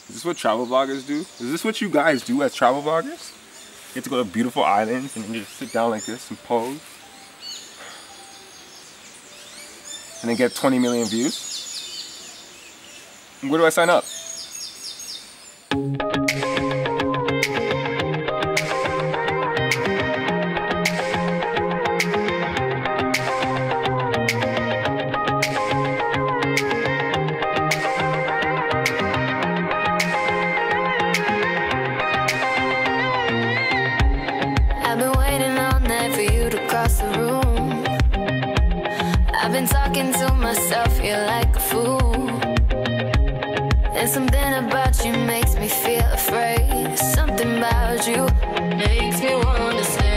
Is this what travel vloggers do? Is this what you guys do as travel vloggers? You get to go to beautiful islands and then you just sit down like this and pose. And then get 20 million views? Where do I sign up? I've been talking to myself, you're like a fool. There's something about you makes me feel afraid. Something about you makes me wanna say